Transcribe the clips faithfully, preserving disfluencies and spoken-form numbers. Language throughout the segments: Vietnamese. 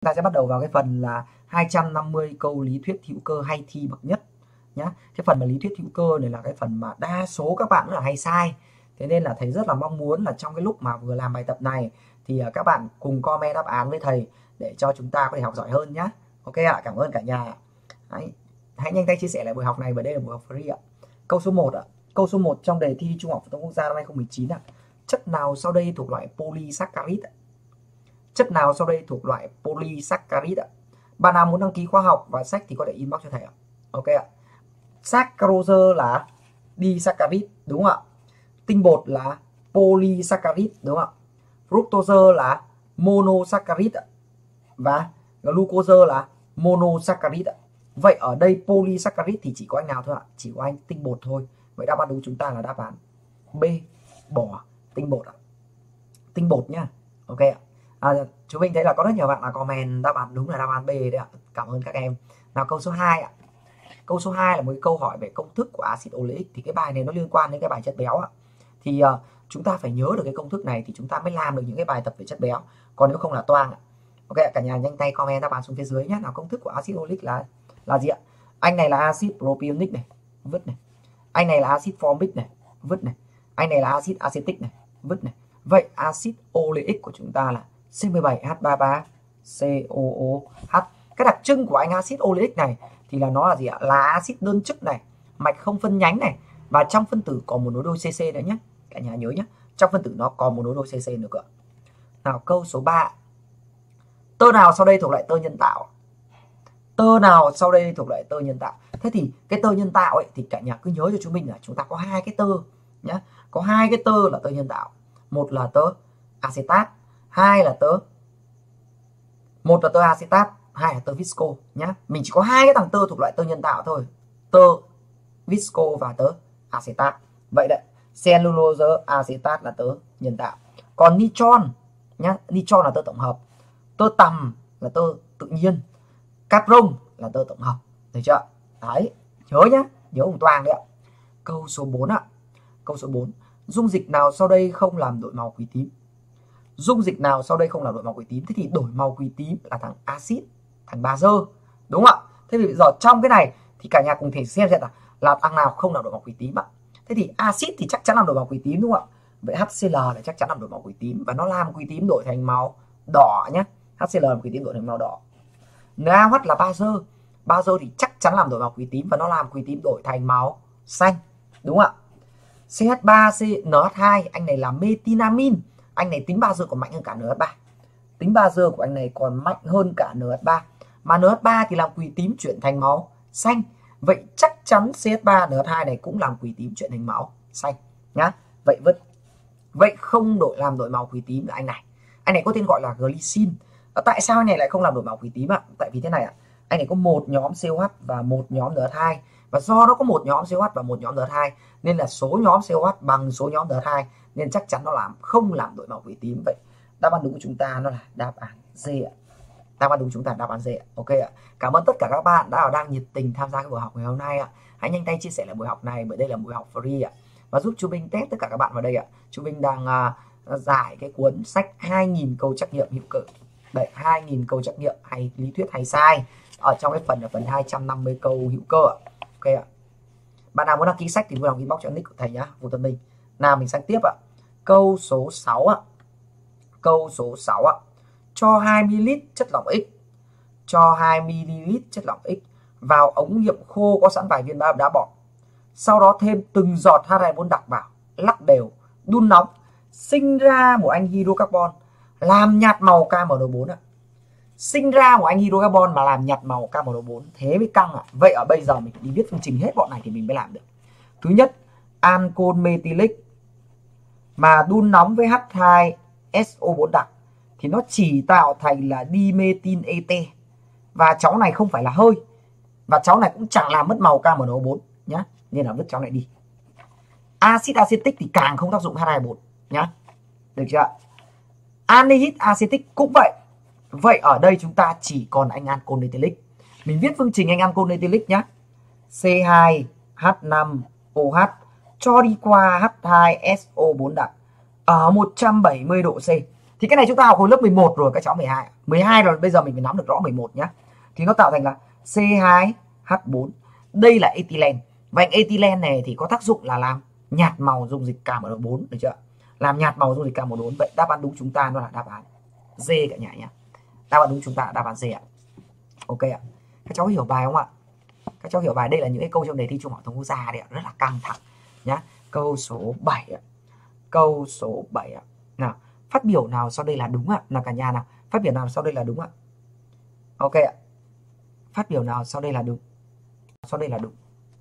Ta sẽ bắt đầu vào cái phần là hai trăm năm mươi câu lý thuyết hữu cơ hay thi bậc nhất nhá. Cái phần mà lý thuyết hữu cơ này là cái phần mà đa số các bạn rất là hay sai. Thế nên là thầy rất là mong muốn là trong cái lúc mà vừa làm bài tập này thì các bạn cùng comment đáp án với thầy để cho chúng ta có thể học giỏi hơn nhá. Ok ạ, cảm ơn cả nhà. Đấy. Hãy nhanh tay chia sẻ lại buổi học này, bởi đây là buổi học free ạ. Câu số một ạ. Câu số một trong đề thi Trung học phổ thông quốc gia năm hai không một chín ạ. Chất nào sau đây thuộc loại polysaccharide ạ? Chất nào sau đây thuộc loại polysaccharide ạ? Bạn nào muốn đăng ký khóa học và sách thì có thể inbox cho thầy ạ. Ok ạ. Saccharose là disaccharide đúng không ạ? Tinh bột là polysaccharide đúng không ạ? Fructose là monosaccharide và glucose là monosaccharide. Vậy ở đây polysaccharide thì chỉ có anh nào thôi ạ? Chỉ có anh tinh bột thôi. Vậy đáp án đúng chúng ta là đáp án B, bỏ tinh bột ạ. Tinh bột nhá. Ok ạ. À, chúng mình thấy là có rất nhiều bạn là comment đáp án đúng là đáp án B đấy ạ. Cảm ơn các em. Nào câu số hai ạ. Câu số hai là một câu hỏi về công thức của axit oleic. Thì cái bài này nó liên quan đến cái bài chất béo ạ. Thì uh, chúng ta phải nhớ được cái công thức này thì chúng ta mới làm được những cái bài tập về chất béo. Còn nếu không là toang ạ. Ok cả nhà nhanh tay comment đáp án xuống phía dưới nhé. Nào công thức của axit oleic là là gì ạ? Anh này là axit propionic này, vứt này. Anh này là axit formic này, vứt này. Anh này là axit acetic này, vứt này. Vậy axit oleic của chúng ta là C mười bảy H ba mươi ba C O O H. Cái đặc trưng của anh axit oleic này thì là nó là gì ạ? Là axit đơn chức này, mạch không phân nhánh này, và trong phân tử có một nối đôi C C nữa nhé. Cả nhà nhớ nhé, trong phân tử nó có một nối đôi C C nữa cơ. Nào câu số ba. Tơ nào sau đây thuộc loại tơ nhân tạo? Tơ nào sau đây thuộc loại tơ nhân tạo? Thế thì cái tơ nhân tạo ấy thì cả nhà cứ nhớ cho chúng mình là chúng ta có hai cái tơ nhé. Có hai cái tơ là tơ nhân tạo. Một là tơ acetat, hai là tơ một là tơ acetat, hai là tơ visco nhá. Mình chỉ có hai cái thằng tơ thuộc loại tơ nhân tạo thôi. Tơ visco và tơ acetat. Vậy đấy, cellulose acetat là tơ nhân tạo. Còn nitron nhá, nitron là tơ tổng hợp. Tơ tằm là tơ tự nhiên. Capron là tơ tổng hợp. Được chưa? Đấy, nhớ nhá, nhớ ủng toàng đấy ạ. Câu số bốn ạ. Câu số bốn. Dung dịch nào sau đây không làm đổi màu quỳ tím? Dung dịch nào sau đây không làm đổi màu quỳ tím? Thế thì đổi màu quỳ tím là thằng axit, thằng bazơ, đúng không ạ? Thế thì bây giờ trong cái này thì cả nhà cùng thể xem xem là là thằng nào không làm đổi màu quỳ tím ạ? Thế thì axit thì chắc chắn làm đổi màu quỳ tím đúng không ạ? Vậy HCl là chắc chắn làm đổi màu quỳ tím và nó làm quỳ tím đổi thành màu đỏ nhé. HCl làm quỳ tím đổi thành màu đỏ. NaOH là bazơ, bazơ thì chắc chắn làm đổi màu quỳ tím và nó làm quỳ tím đổi thành màu xanh, đúng không ạ? C H ba C N H hai, anh này là metinamin, anh này tính bazơ còn mạnh hơn cả N H ba. Tính bazơ của anh này còn mạnh hơn cả N H ba. Mà N H ba thì làm quỳ tím chuyển thành màu xanh. Vậy chắc chắn C H ba N H hai này cũng làm quỳ tím chuyển thành màu xanh nhá. Vậy vứt. Vậy không đổi làm đổi màu quỳ tím là anh này. Anh này có tên gọi là glycine. Tại sao anh này lại không làm đổi màu quỳ tím ạ? Tại vì thế này ạ. Anh này có một nhóm C O H và một nhóm N H hai. Và do nó có một nhóm C O H và một nhóm N H hai nên là số nhóm C O H bằng số nhóm N H hai, nên chắc chắn nó làm không làm đổi màu quỳ tím. Vậy đáp án đúng của chúng ta nó là đáp án D ạ. Đáp án đúng chúng ta là đáp án D ạ. Ok ạ. Cảm ơn tất cả các bạn đã đang nhiệt tình tham gia cái buổi học ngày hôm nay ạ. Hãy nhanh tay chia sẻ lại buổi học này, bởi đây là buổi học free ạ. Và giúp chú Minh test tất cả các bạn vào đây ạ. Chú Minh đang uh, giải cái cuốn sách hai nghìn câu trắc nghiệm hữu cơ. Đấy, hai nghìn câu trắc nghiệm hay lý thuyết hay sai ở trong cái phần là phần hai trăm năm mươi câu hữu cơ ạ. Ok ạ. Bạn nào muốn đăng ký sách thì vui lòng inbox cho nick của thầy nhá, Vũ Tân Minh. Nào mình sang tiếp ạ. Câu số sáu ạ. Câu số sáu ạ. Cho hai mi li lít chất lỏng X. Cho hai mi li lít chất lỏng X vào ống nghiệm khô có sẵn vài viên đá bọt. Sau đó thêm từng giọt H hai bốn đặc vào, lắc đều, đun nóng, sinh ra một anh hydrocarbon làm nhạt màu K M N O bốn ạ. Sinh ra một anh hydrocarbon mà làm nhạt màu K M N O bốn, thế mới căng ạ. Vậy ở bây giờ mình đi viết phương trình hết bọn này thì mình mới làm được. Thứ nhất, ancol methylic mà đun nóng với H hai S O bốn đặc thì nó chỉ tạo thành là dimethyl ete. Và cháu này không phải là hơi. Và cháu này cũng chẳng làm mất màu K M N O bốn nhá, nên là vứt cháu này đi. Axit acetic thì càng không tác dụng H hai bốn nhá. Được chưa? Anhydride acetic cũng vậy. Vậy ở đây chúng ta chỉ còn anh ancol ethylic. Mình viết phương trình anh ancol ethylic nhá. C hai H năm O H cho đi qua H hai S O bốn đặc ở một trăm bảy mươi độ C Thì cái này chúng ta học hồi lớp mười một rồi các cháu. mười hai mười hai rồi, bây giờ mình phải nắm được rõ mười một nhá. Thì nó tạo thành là C hai H bốn. Đây là ethylene. Và ethylene này thì có tác dụng là làm nhạt màu dung dịch K M N O bốn, được chưa? Làm nhạt màu dung dịch K M N O bốn. Vậy đáp án đúng chúng ta nó là đáp án D cả nhà nhé. Đáp án đúng chúng ta là đáp án D ạ. Ok ạ. Các cháu hiểu bài không ạ? Các cháu hiểu bài. Đây là những cái câu trong đề thi Trung học phổ thông quốc gia đấy ạ, rất là căng thẳng nhá. Câu số bảy ạ. Câu số bảy ạ. Nào, phát biểu nào sau đây là đúng ạ? Nào cả nhà nào, phát biểu nào sau đây là đúng ạ? Ok ạ. Phát biểu nào sau đây là đúng? Sau đây là đúng.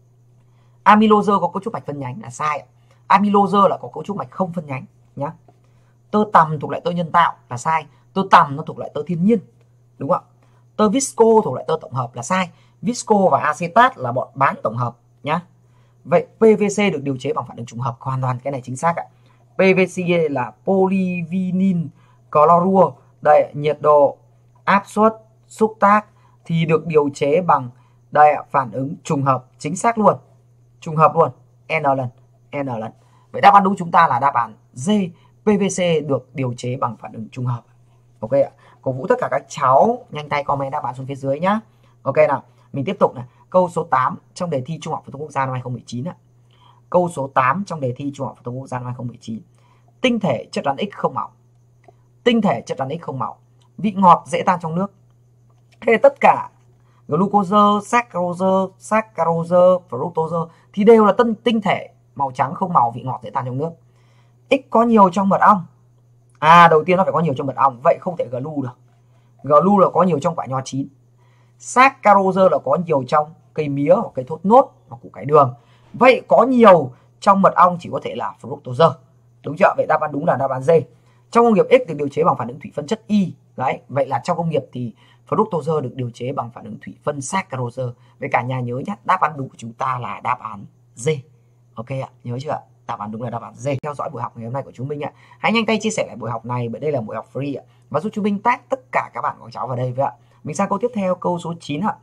Amylose có cấu trúc mạch phân nhánh là sai ạ. Amylose là có cấu trúc mạch không phân nhánh nhá. Tơ tằm thuộc loại tơ nhân tạo là sai. Tơ tằm nó thuộc loại tơ thiên nhiên, đúng không ạ? Tơ visco thuộc loại tơ tổng hợp là sai. Visco và acetat là bọn bán tổng hợp nhá. Vậy pê vê xê được điều chế bằng phản ứng trùng hợp, hoàn toàn cái này chính xác ạ. pê vê xê là polyvinyl chlorua, đây nhiệt độ, áp suất, xúc tác thì được điều chế bằng đây phản ứng trùng hợp, chính xác luôn, trùng hợp luôn, n lần n lần. Vậy đáp án đúng chúng ta là đáp án D, pê vê xê được điều chế bằng phản ứng trùng hợp. Ok ạ. Cổ vũ tất cả các cháu nhanh tay comment đáp án xuống phía dưới nhá. Ok nào, mình tiếp tục này. Câu số tám trong đề thi Trung học phổ thông quốc gia năm hai không một chín ạ. Câu số tám trong đề thi Trung học phổ thông quốc gia năm hai không một chín. Tinh thể chất rắn X không màu. Tinh thể chất rắn X không màu. Vị ngọt dễ tan trong nước. Thế tất cả glucose, saccharose, saccharose, fructose thì đều là tân tinh thể màu trắng không màu, vị ngọt dễ tan trong nước. X có nhiều trong mật ong. À, đầu tiên nó phải có nhiều trong mật ong, vậy không thể glu được. Glu là có nhiều trong quả nho chín. Saccharose là có nhiều trong cây mía hoặc cây thốt nốt hoặc củ cải đường. Vậy có nhiều trong mật ong chỉ có thể là fructose. Đúng chưa? Vậy đáp án đúng là đáp án D. Trong công nghiệp X được điều chế bằng phản ứng thủy phân chất Y. Đấy, vậy là trong công nghiệp thì fructose được điều chế bằng phản ứng thủy phân saccharose. Vậy cả nhà nhớ nhé, đáp án đúng của chúng ta là đáp án D. Ok ạ, nhớ chưa ạ? Đáp án đúng là đáp án D. Theo dõi buổi học ngày hôm nay của chúng mình ạ. Hãy nhanh tay chia sẻ lại buổi học này, bởi đây là buổi học free ạ. Và giúp chúng mình tag tất cả các bạn của cháu vào đây với ạ. Mình sang câu tiếp theo, câu số chín ạ.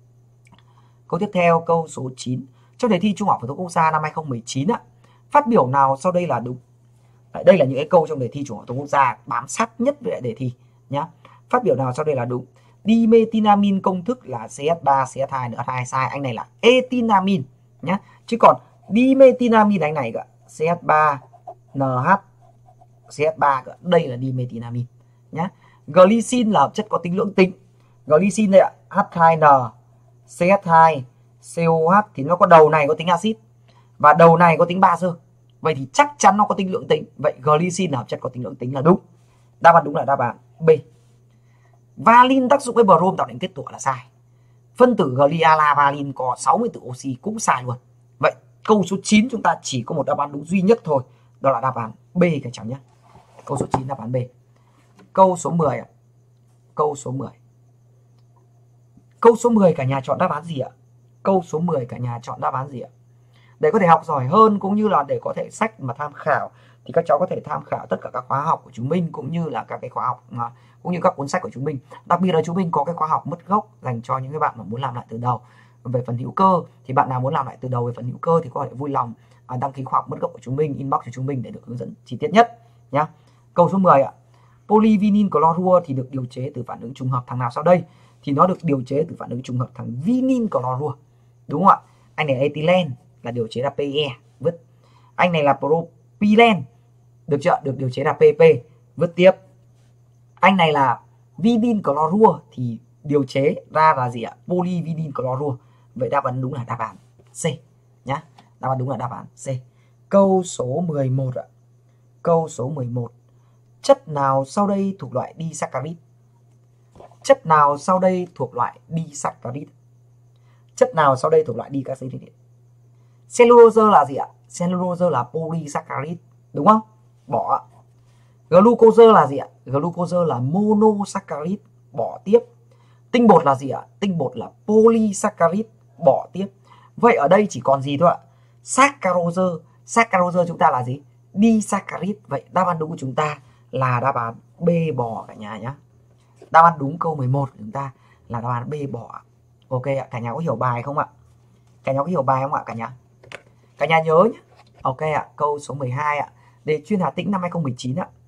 Câu tiếp theo, câu số chín. Trong đề thi Trung học phổ thông quốc gia năm hai không một chín ạ, phát biểu nào sau đây là đúng? Đấy, đây là những cái câu trong đề thi Trung học phổ thông quốc gia bám sát nhất với đề thi nhá. Phát biểu nào sau đây là đúng? Dimethylamine công thức là C H ba C H hai N H hai, sai. Anh này là ethylamine nhá. Chứ còn dimethylamine anh này cả C H ba N H C H ba cả. Đây là dimethylamine nhá. Glycine là hợp chất có tính lưỡng tính. Glycine đây ạ, H hai N C H hai C O H thì nó có đầu này có tính axit và đầu này có tính bazơ. Vậy thì chắc chắn nó có tính lưỡng tính. Vậy glycine là hợp chất có tính lưỡng tính là đúng. Đáp án đúng là đáp án B. Valin tác dụng với brom tạo thành kết tủa là sai. Phân tử gliala valin có sáu mươi tử oxy cũng sai luôn. Vậy câu số chín chúng ta chỉ có một đáp án đúng duy nhất thôi, đó là đáp án B các cháu nhé. Câu số chín đáp án B. Câu số mười ạ. Câu số mười. Câu số mười cả nhà chọn đáp án gì ạ? Câu số mười cả nhà chọn đáp án gì ạ? Để có thể học giỏi hơn cũng như là để có thể sách mà tham khảo thì các cháu có thể tham khảo tất cả các khóa học của chúng mình cũng như là các cái khóa học mà cũng như các cuốn sách của chúng mình. Đặc biệt là chúng mình có cái khóa học mất gốc dành cho những cái bạn mà muốn làm lại từ đầu về phần hữu cơ. Thì bạn nào muốn làm lại từ đầu về phần hữu cơ thì có thể vui lòng đăng ký khóa học mất gốc của chúng mình, inbox cho chúng mình để được hướng dẫn chi tiết nhất nhá. Câu số mười ạ. Polyvinyl chlorua thì được điều chế từ phản ứng trùng hợp thằng nào sau đây? Thì nó được điều chế từ phản ứng trùng hợp thằng vinyl chlorua. Đúng không ạ? Anh này ethylene là điều chế là pê e, vứt. Anh này là propylene, được chưa? Được điều chế là pê pê, vứt tiếp. Anh này là vinyl chlorua thì điều chế ra là gì ạ? Polyvinyl chlorua. Vậy đáp án đúng là đáp án C nhá. Đáp án đúng là đáp án C. Câu số mười một ạ. Câu số mười một. Chất nào sau đây thuộc loại disaccharide? Chất nào sau đây thuộc loại disaccharide? Chất nào sau đây thuộc loại disaccharide? Cellulose là gì ạ? Cellulose là polysaccharide, đúng không? Bỏ. Glucose là gì ạ? Glucose là monosaccharide, bỏ tiếp. Tinh bột là gì ạ? Tinh bột là polysaccharide, bỏ tiếp. Vậy ở đây chỉ còn gì thôi ạ? Saccharose. Saccharose chúng ta là gì? Disaccharide. Vậy đáp án đúng của chúng ta là đáp án B, bò cả nhà nhé. Đáp án đúng câu mười một của chúng ta là đáp án B, bò. Ok ạ, cả nhà có hiểu bài không ạ? Cả nhà có hiểu bài không ạ cả nhà? Cả nhà nhớ nhé. Ok ạ, câu số mười hai ạ. Đề chuyên Hà Tĩnh năm hai không một chín ạ.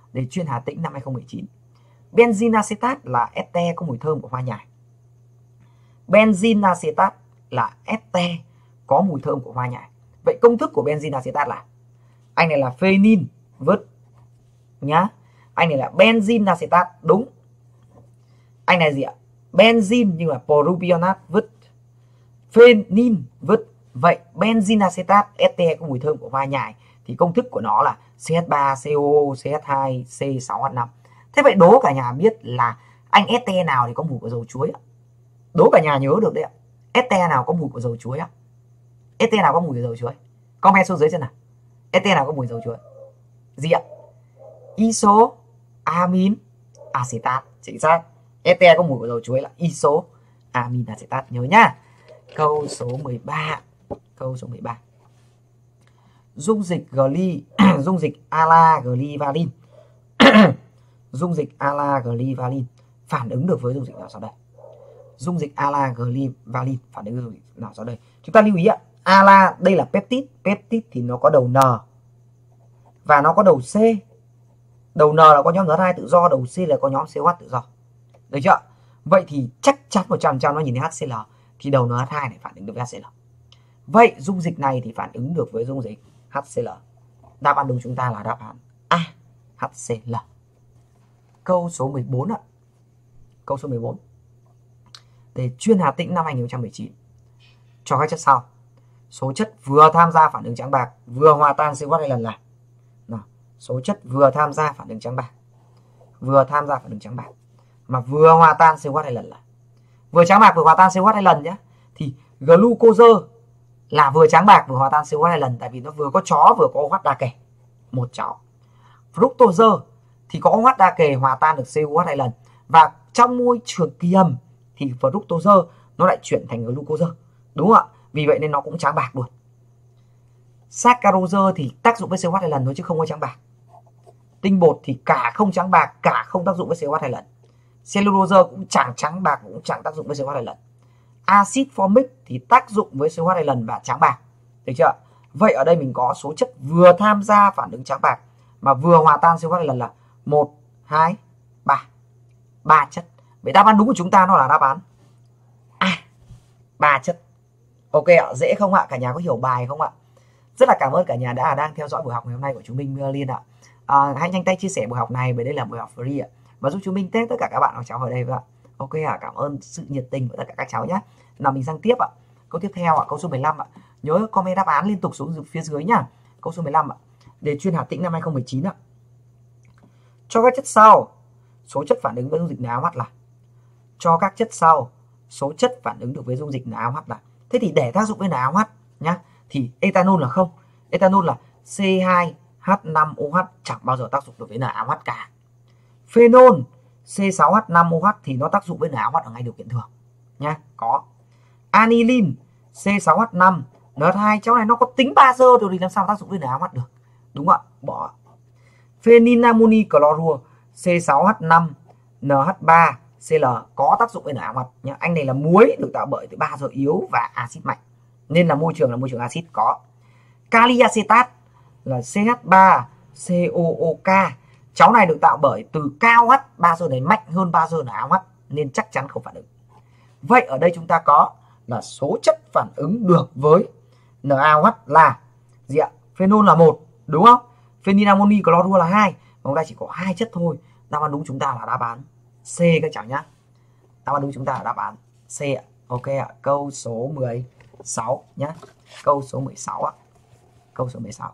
Để chuyên Hà Tĩnh năm hai không một chín. Benzene acetat là ete có mùi thơm của hoa nhài. Benzene acetat là ete có mùi thơm của hoa nhài. Vậy công thức của benzene acetat là anh này là phenyl vứt nhá. Anh này là benzene acetat đúng. Anh này gì ạ? Benzene nhưng mà propionate vứt. Phenyl vứt. Vậy benzene acetat ete có mùi thơm của hoa nhài thì công thức của nó là xê hát ba xê o o xê hát hai xê sáu hát năm. Thế vậy đố cả nhà biết là anh ete nào thì có mùi của dầu chuối ạ? Đố cả nhà nhớ được đấy ạ. Ete nào có mùi của dầu chuối ạ? Ete nào có mùi của dầu chuối? Comment xuống dưới xem nào. Ete nào có mùi dầu chuối? Gì ạ? Isoamin acetat. Chính xác. Ete có mùi của dầu chuối là isoamin acetat, nhớ nhá. Câu số mười ba. Câu số mười ba. Dung dịch gly dung dịch ala glyvaline dung dịch ala glyvaline phản ứng được với dung dịch nào sau đây? Dung dịch ala glyvaline phản ứng được dung dịch nào sau đây? Chúng ta lưu ý ạ, ala đây là peptide, peptide thì nó có đầu N và nó có đầu C. Đầu N là có nhóm en hát hai tự do, đầu C là có nhóm xê o hát tự do. Được chưa? Vậy thì chắc chắn một trăm phần trăm nó nhìn thấy hát xê lờ thì đầu en hát hai này phản ứng được với hát xê lờ. Vậy dung dịch này thì phản ứng được với dung dịch hát xê lờ. Đáp án đúng chúng ta là đáp án A, hát xê lờ. Câu số mười bốn ạ. Câu số mười bốn. Để chuyên Hà Tĩnh năm hai không một chín. Cho các chất sau. Số chất vừa tham gia phản ứng trắng bạc, vừa hòa tan xê o hát hai lần là. Nào, số chất vừa tham gia phản ứng trắng bạc, vừa tham gia phản ứng trắng bạc mà vừa hòa tan xê o hát hai lần là. Vừa trắng bạc vừa hòa tan xê o hát hai lần nhé. Thì glucose là vừa trắng bạc vừa hòa tan xê o hát hai lần, tại vì nó vừa có chó vừa có OH đa kề, một chó. Fructose thì có OH đa kề hòa tan được xê o hát hai lần, và trong môi trường kiềm thì fructose nó lại chuyển thành glucose, đúng không ạ? Vì vậy nên nó cũng trắng bạc luôn. Saccharose thì tác dụng với xê o hát hai lần thôi chứ không có trắng bạc. Tinh bột thì cả không trắng bạc cả không tác dụng với xê o hát hai lần. Cellulose cũng chẳng trắng bạc cũng chẳng tác dụng với xê o hát hai lần. Acid formic thì tác dụng với xê o hát hai lần và trắng bạc. Được chưa? Vậy ở đây mình có số chất vừa tham gia phản ứng trắng bạc mà vừa hòa tan xê o hát hai lần là một, hai, ba. ba chất. Vậy đáp án đúng của chúng ta nó là đáp án A, ba chất. Ok ạ, dễ không ạ? Cả nhà có hiểu bài không ạ? Rất là cảm ơn cả nhà đã đang theo dõi buổi học ngày hôm nay của chúng mình Liên ạ. À, hãy nhanh tay chia sẻ buổi học này bởi đây là buổi học free ạ. Và giúp chúng mình test tất cả các bạn của cháu ở đây ạ. Ok ạ, à, cảm ơn sự nhiệt tình của tất cả các cháu nhé. Nào mình sang tiếp ạ. Câu tiếp theo ạ, câu số mười lăm ạ. Nhớ comment đáp án liên tục xuống phía dưới nhá. Câu số mười lăm ạ. Đề chuyên Hà Tĩnh năm hai không một chín ạ. Cho các chất sau, số chất phản ứng với dung dịch en a ô hát là. Cho các chất sau, số chất phản ứng được với dung dịch en a ô hát là. Thế thì để tác dụng với en a ô hát nhá, thì ethanol là không. Ethanol là xê hai H năm O H chẳng bao giờ tác dụng được với en a ô hát cả. Phenol xê sáu H năm O H thì nó tác dụng với en a ô hát ở ngay điều kiện thường nhá, có. Aniline xê sáu H năm en hát hai, cháu này nó có tính bazơ rồi thì làm sao tác dụng với en a ô hát được, đúng không ạ? Bỏ. Phenylammoni chlorua xê sáu H năm en hát ba Cl có tác dụng với en a ô hát nhá. Anh này là muối được tạo bởi từ bazơ yếu và axit mạnh, nên là môi trường là môi trường axit có. Kali acetat là xê hát ba xê o o ca, cháu này được tạo bởi từ cao H, bazơ này mạnh hơn bazơ en a ô hát nên chắc chắn không phản ứng. Vậy ở đây chúng ta có là số chất phản ứng được với en a ô hát là gì ạ? Phenol là một, đúng không? Phenylammoni chlorua là hai, chúng ta chỉ có hai chất thôi. Đáp án đúng chúng ta là đáp án C các cháu nhá. Đáp án đúng chúng ta là đáp án C ạ. Ok ạ, câu số mười sáu nhá. Câu số mười sáu ạ. Câu số mười sáu.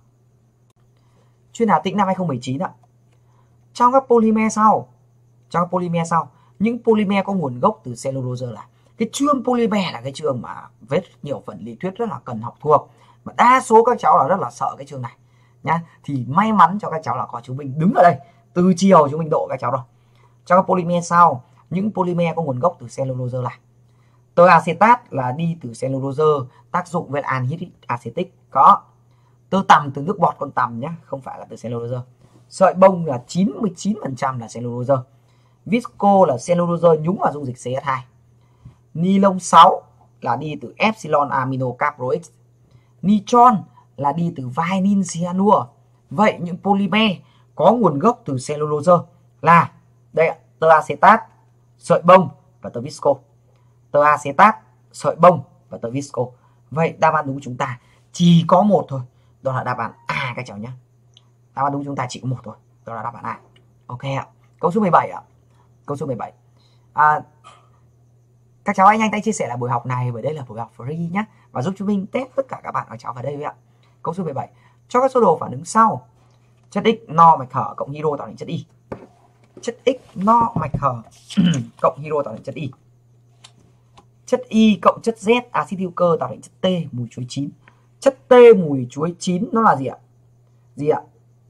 Chuyên Hà Tĩnh năm hai không một chín ạ. Trong các polymer sau, trong các polymer sau, những polymer có nguồn gốc từ cellulose là. Cái chương polymer là cái chương mà rất nhiều phần lý thuyết rất là cần học thuộc, mà đa số các cháu là rất là sợ cái chương này nhá. Thì may mắn cho các cháu là có chúng mình đứng ở đây từ chiều chúng mình độ các cháu rồi. Trong các polymer sau, những polymer có nguồn gốc từ cellulose là. Tơ acetat là đi từ cellulose, tác dụng với anhydride acetic có. Tơ tằm từ nước bọt con tằm nhé, không phải là từ cellulose. Sợi bông là chín mươi chín phần trăm là cellulose. Visco là cellulose nhúng vào dung dịch xê hát hai. Nilon sáu là đi từ epsilon amino caprox. Nitron là đi từ vinyl cyanur. Vậy những polymer có nguồn gốc từ cellulose là đây ạ, tơ acetat, sợi bông và tơ visco. Tơ acetat, sợi bông và tơ visco. Vậy đáp án đúng của chúng ta chỉ có một thôi, đó là đáp án A các cháu nhé. Đáp án đúng của chúng ta chỉ có một thôi, đó là đáp án A. Ok ạ. Câu số mười bảy ạ. Câu số mười bảy. À, các cháu hãy nhanh tay chia sẻ là buổi học này, bởi đây là buổi học free nhé, và giúp chúng mình test tất cả các bạn ở cháu vào đây ạ. Câu số mười bảy. Cho các số đồ phản ứng sau: chất X no mạch hở cộng hydro tạo thành chất Y. Chất X no mạch hở cộng hydro tạo thành chất Y. Chất Y cộng chất Z axit hữu cơ tạo thành chất T mùi chuối chín. Chất T mùi chuối chín nó là gì ạ? Gì ạ?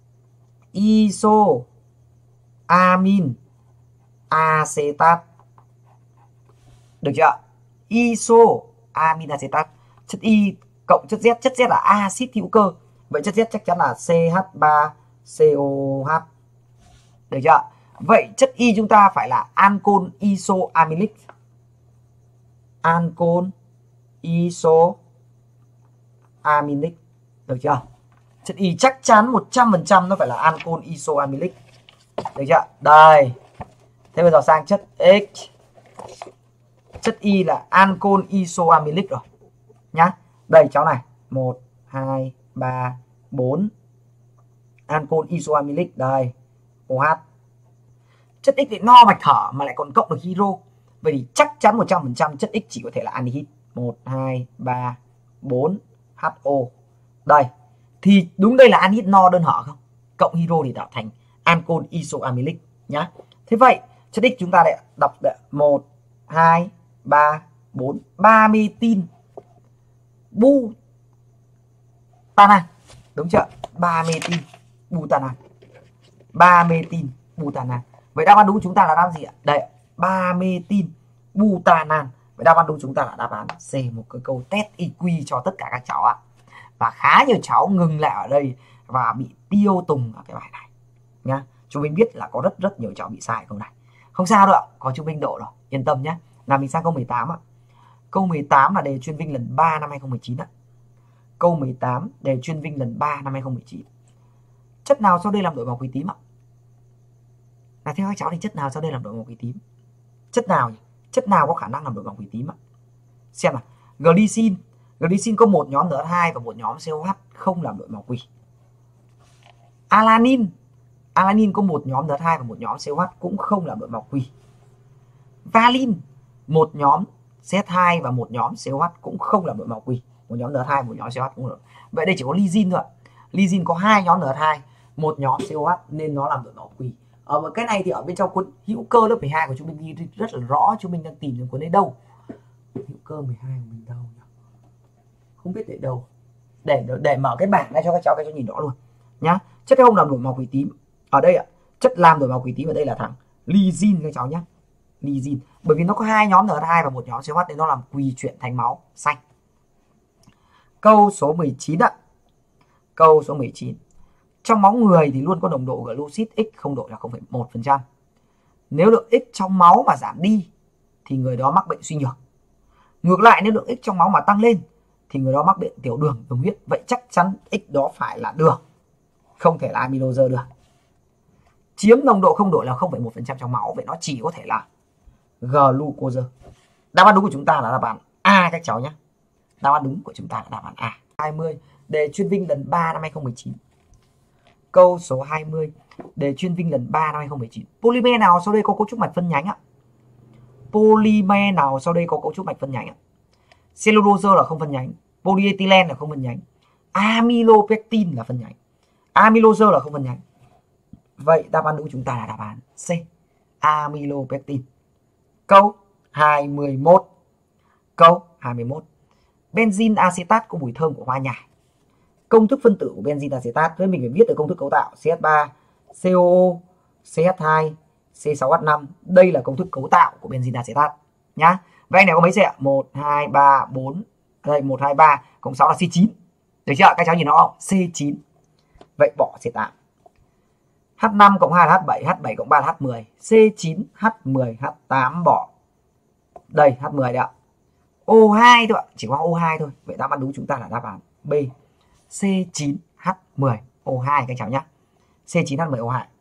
Isoamin acetat. Được chưa? Isoamin acetat. Chất Y cộng chất Z, chất Z là axit hữu cơ. Vậy chất Z chắc chắn là C H ba C O H. Được chưa? Vậy chất Y chúng ta phải là ancol isoamylic. Ancol isoamylic. Được chưa? Chất Y chắc chắn một trăm phần trăm nó phải là ancol isoamylic. Được chưa? Đây. Thế bây giờ sang chất X. Chất Y là ancol isoamylic rồi nhá. Đây cháu này, một hai ba bốn. Ancol isoamylic đây, O H. Chất X lại no mạch hở mà lại còn cộng được hydro. Vậy thì chắc chắn một trăm phần trăm chất X chỉ có thể là anhydride. một hai ba bốn H O. Đây. Thì đúng đây là anhydride no đơn hở không? Cộng hydro thì tạo thành ancol isoamylic nhá. Thế vậy, chất X chúng ta lại đọc một hai ba bốn ba metin butanan. Đúng chưa? ba metin butanan. ba metin butanan. Vậy đáp án đúng của chúng ta là đáp án gì ạ? Đây, ba metin butanan. Vậy đáp án đúng của chúng ta là đáp án C, một cái câu test i kiu cho tất cả các cháu ạ. Và khá nhiều cháu ngừng lại ở đây và bị tiêu tùng ở cái bài này nhá. Chúng mình biết là có rất rất nhiều cháu bị sai câu này. Không sao đâu ạ, có chúng mình độ rồi, yên tâm nhé. Nào mình sang câu mười tám ạ. Câu mười tám là đề chuyên Vinh lần ba năm hai không một chín ạ. Câu mười tám đề chuyên Vinh lần ba năm hai không một chín. Chất nào sau đây làm đổi màu quỳ tím ạ? Là theo các cháu thì chất nào sau đây làm đổi màu quỳ tím? Chất nào nhỉ? Chất nào có khả năng làm đổi màu quỳ tím ạ? Xem nào. Glycine. Glycine có một nhóm en hát hai và một nhóm xê o hát không làm đổi màu quỳ. Alanin. Alanin có một nhóm en hát hai và một nhóm xê o hát cũng không làm đổi màu quỳ. Valin, một nhóm xê hát hai và một nhóm xê o hát cũng không làm đổi màu quỳ. Một nhóm en hát hai, một nhóm xê o hát cũng được. Vậy đây chỉ có lysine thôi ạ. Lysine có hai nhóm en hát hai, một nhóm xê o hát nên nó làm đổi màu quỳ. Ở một cái này thì ở bên trong cuốn hữu cơ lớp mười hai của chúng mình ghi rất là rõ, chúng mình đang tìm được cuốn đấy đâu. Hữu cơ mười hai của mình đâu nhỉ? Không biết để đâu. Để để mở cái bảng ra cho các cháu các cháu nhìn rõ luôn nhá. Chất không làm đổi màu quỳ tím ở đây ạ. Chất làm đổi màu quỳ tím ở đây là thằng lysine các cháu nhé. Lysine, bởi vì nó có hai nhóm en hát hai và một nhóm xê o hát nên nó làm quỳ chuyển thành máu xanh. Câu số mười chín ạ. Câu số mười chín. Trong máu người thì luôn có nồng độ glucid X không độ là không phẩy một phần trăm. Nếu lượng X trong máu mà giảm đi thì người đó mắc bệnh suy nhược. Ngược lại, nếu lượng X trong máu mà tăng lên thì người đó mắc bệnh tiểu đường, đường huyết. Vậy chắc chắn X đó phải là đường, không thể là amylose được. Chiếm nồng độ không độ là không phẩy một phần trăm trong máu, vậy nó chỉ có thể là glucose. Đáp án đúng của chúng ta là đáp án A các cháu nhé. Đáp án đúng của chúng ta là đáp án A. hai mươi, đề chuyên Vinh lần ba năm hai không một chín. Câu số hai mươi, đề chuyên Vinh lần ba năm hai không một chín. Polymer nào sau đây có cấu trúc mạch phân nhánh ạ? Polymer nào sau đây có cấu trúc mạch phân nhánh ạ? Cellulose là không phân nhánh, polyethylene là không phân nhánh, amylopectin là phân nhánh, amylose là không phân nhánh. Vậy đáp án đúng của chúng ta là đáp án C, amylopectin. Câu hai mươi mốt. Câu hai mươi mốt. Benzene acetat có mùi thơm của hoa nhài. Công thức phân tử của benzene acetat, với mình phải viết được công thức cấu tạo C H ba, C O O, C H hai, C sáu H năm. Đây là công thức cấu tạo của benzene acetat nhá. Vậy anh này có mấy C ạ? một, hai, ba, bốn. Đây, một, hai, ba, cộng sáu là C chín. Được chưa? Các cháu nhìn nó không? C chín. Vậy bỏ C tám. H năm cộng hai là H bảy, H bảy cộng ba là H mười. C chín, H mười, H tám bỏ. Đây, H mười đấy ạ. O hai thôi ạ, chỉ có O hai thôi. Vậy đáp án đúng chúng ta là đáp án B, C chín H mười O hai các cháu nhé. C chín H mười O hai.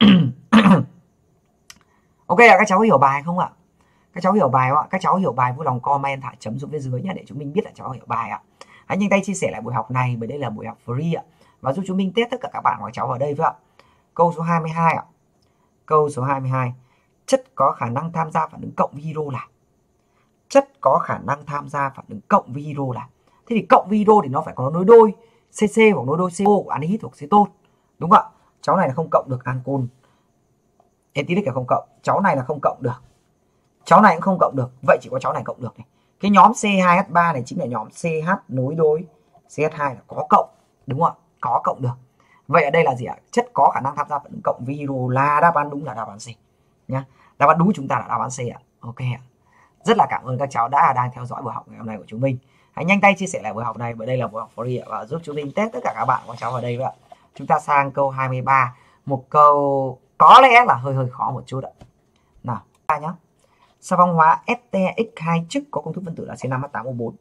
Ok ạ, các cháu hiểu bài không ạ? Các cháu hiểu bài không ạ? Các cháu hiểu bài vui lòng comment thả chấm xuống phía dưới nhé, để chúng mình biết là cháu hiểu bài ạ. Hãy nhanh tay chia sẻ lại buổi học này, bởi đây là buổi học free ạ, và giúp chúng mình test tất cả các bạn của cháu ở đây với ạ. Câu số hai mươi hai ạ. Câu số hai mươi hai. Chất có khả năng tham gia phản ứng cộng với hydro là. Chất có khả năng tham gia phản ứng cộng với hydro là. Thế thì cộng với hydro thì nó phải có nối đôi xê xê hoặc nối đôi xê o của anhydride hoặc cetone. Đúng không ạ? Cháu này là không cộng được ancol ethylic là không cộng. Cháu này là không cộng được. Cháu này cũng không cộng được. Vậy chỉ có cháu này cộng được này. Cái nhóm C hai H ba này chính là nhóm xê hát nối đôi xê hát hai là có cộng. Đúng không ạ? Có cộng được. Vậy ở đây là gì ạ? Chất có khả năng tham gia phản ứng cộng với hydro là đáp án đúng là đáp án C nhá. Đáp án đúng của chúng ta là đáp án C ạ. Ok ạ. Rất là cảm ơn các cháu đã đang theo dõi buổi học ngày hôm nay của chúng mình. Hãy nhanh tay chia sẻ lại buổi học này, bởi đây là buổi học free và giúp chúng mình test tất cả các bạn của cháu ở đây ạ. Chúng ta sang câu hai mươi ba, một câu có lẽ là hơi hơi khó một chút ạ. Nào, ta nhá. Xà phòng hóa ét tê ích hai chức có công thức phân tử là C năm H tám O bốn.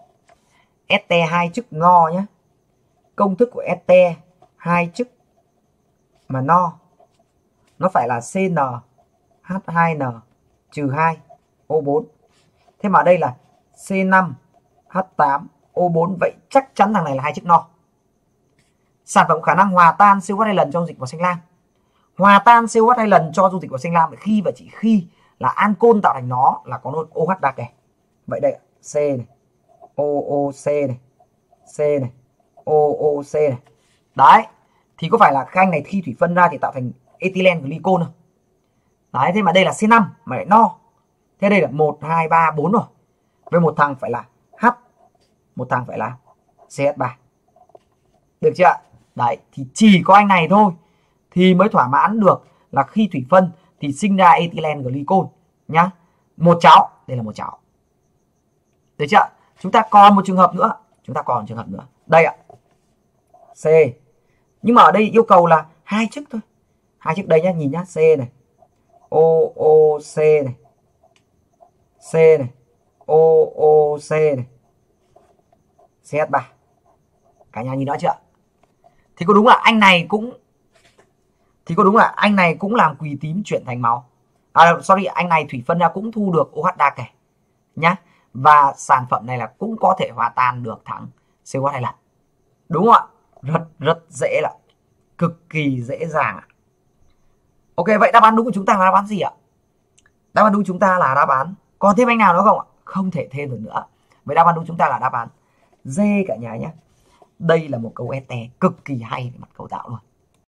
ét tê hai chức no nhé. Công thức của ét tê hai chức mà no nó phải là C N H hai N trừ hai O bốn. Thế mà đây là C năm H tám O bốn, vậy chắc chắn thằng này là hai chức no. Sản phẩm khả năng hòa tan xê o hát hai lần cho dung dịch màu xanh lam. Hòa tan xê o hát hai lần cho dung dịch màu xanh lam thì khi và chỉ khi là ancol tạo thành nó là có nốt OH đặc này. Vậy đây C này, O O C này, C này, O O C này. Đấy, thì có phải là cái anh này khi thủy phân ra thì tạo thành ethylene glycol không? Đấy, thế mà đây là C năm mà lại no. Thế đây là một, hai, ba, bốn rồi. Với một thằng phải là H, một thằng phải là C H ba. Được chưa ạ? Đấy, thì chỉ có anh này thôi thì mới thỏa mãn được là khi thủy phân thì sinh ra ethylene glycol nhá. Một cháu, đây là một cháu. Được chưa? Chúng ta còn một trường hợp nữa, chúng ta còn một trường hợp nữa. Đây ạ. C. Nhưng mà ở đây yêu cầu là hai chức thôi. Hai chức đây nhá, nhìn nhá, C này. O O C này. C này. O O C này. C H ba. Cả nhà nhìn rõ chưa? Thì có đúng là anh này cũng thì có đúng là anh này cũng làm quỳ tím chuyển thành máu. À, sorry, anh này thủy phân ra cũng thu được OH đặc này nhá. Và sản phẩm này là cũng có thể hòa tan được thẳng C O H hai lần. Đúng không ạ? Rất rất dễ là cực kỳ dễ dàng ạ. Ok, vậy đáp án đúng của chúng ta là đáp án gì ạ? Đáp án đúng của chúng ta là đáp án. Còn thêm anh nào nữa không ạ? Không thể thêm được nữa. Vậy đáp án đúng của chúng ta là đáp án D cả nhà nhé. Đây là một câu ét tê cực kỳ hay về mặt cấu tạo luôn.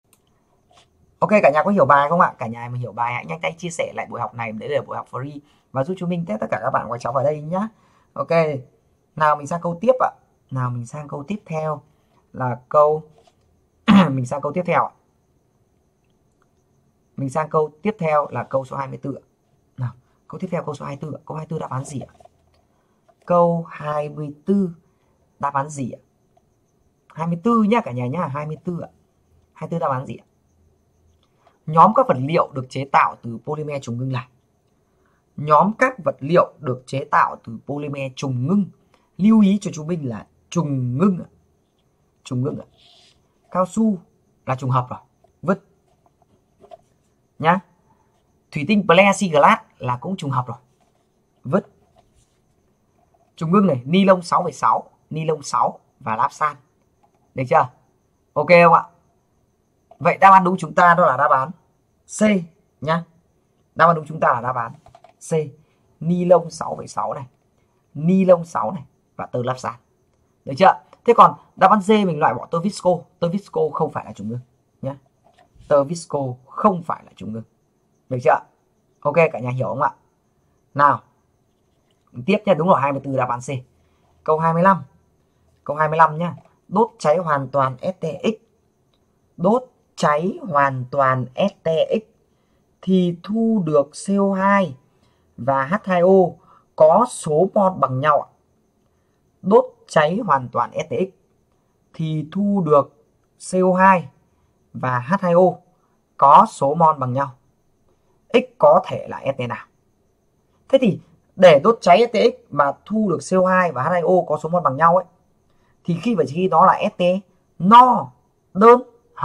Ok, cả nhà có hiểu bài không ạ? Cả nhà mà hiểu bài hãy nhanh tay chia sẻ lại buổi học này, để là buổi học free và giúp chúng mình test tất cả các bạn của cháu vào đây nhá. Ok. Nào mình sang câu tiếp ạ. Nào mình sang câu tiếp theo là câu mình sang câu tiếp theo ạ. Mình sang câu tiếp theo là câu số hai mươi tư ạ. Nào, câu tiếp theo câu số hai mươi tư ạ. Câu hai mươi tư đáp án gì ạ? Câu hai mươi tư đáp án gì ạ? hai mươi tư nhá cả nhà nhá, hai mươi tư ạ. hai mươi tư đáp án gì ạ? Nhóm các vật liệu được chế tạo từ polymer trùng ngưng là. Nhóm các vật liệu được chế tạo từ polymer trùng ngưng. Lưu ý cho chúng mình là trùng ngưng ạ. Trùng ngưng ạ. Cao su là trùng hợp rồi, vứt. Nhá. Thủy tinh plexiglass là cũng trùng hợp rồi, vứt. Trùng ngưng này, ni lông sáu phẩy sáu, ni lông sáu và lapsan. Được chưa? Ok không ạ? Vậy đáp án đúng chúng ta đó là đáp án C nhá. Đáp án đúng chúng ta là đáp án C. Ni lông sáu phẩy sáu này, ni lông sáu này và tơ lapsan. Được chưa? Thế còn đáp án D mình loại bỏ tơ visco. Tơ visco không phải là trùng ngưng nhá. Tơ visco không phải là trùng ngưng. Được chưa? Ok, cả nhà hiểu không ạ? Nào. Tiếp nha, đúng rồi, hai mươi tư đáp án C. Câu hai mươi lăm. Câu hai mươi lăm nhá. Đốt cháy hoàn toàn ét tê ích. Đốt cháy hoàn toàn ét tê ích thì thu được xê o hai và H hai O có số mol bằng nhau ạ. Đốt cháy hoàn toàn ét tê ích thì thu được xê o hai và H hai O có số mol bằng nhau. X có thể là ét tê nào? Thế thì để đốt cháy ét tê ích mà thu được xê o hai và H hai O có số mol bằng nhau ấy, thì khi và khi đó là ét tê no đơn hả?